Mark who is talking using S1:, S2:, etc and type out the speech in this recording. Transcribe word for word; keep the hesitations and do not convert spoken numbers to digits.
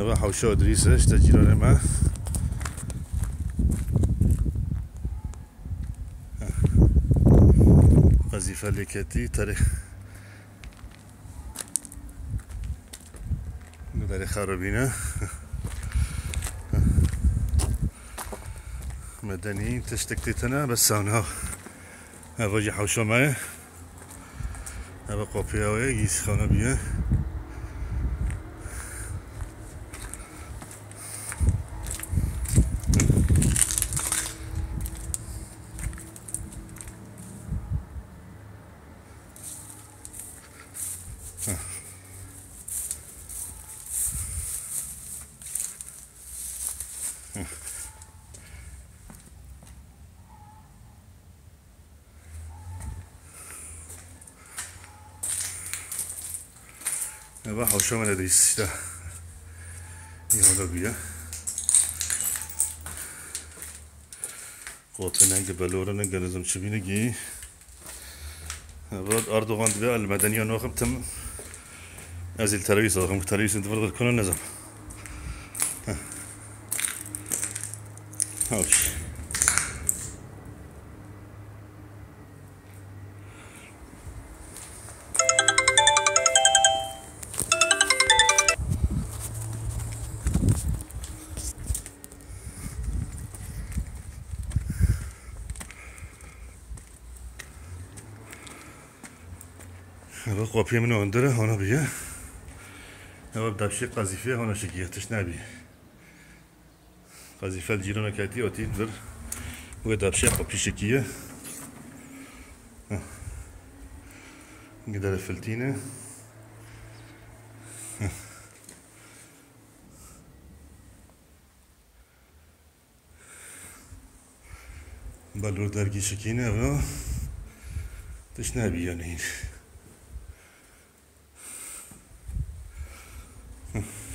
S1: هذا حوشة إدريسة اشتجيرون ما قذيفة لكتي تاريخ نداري خرابينا مدني تشتكتنا بس أنا هذا جي حوشة معي هذا قوبيا ويجيس خانة بيه هذا حوشة من إدريس ده يهودا بيه قوتنا جبلورنا جنزم شبينا جي بعد أردوغان دبي المدنية نوخم تم أزيل ترويس أخم ترويس انت فرق كل النظام هاوش هذا قوبيا منو عندنا هنا بيه هذا بدابشي قذيفة هنا شكيه تشنابي قذيفة الجيرانة كاتي أوتي در ودابشي قوبي شكيه قدر فلتينه بلور درگی شکینه و تشنابي يعني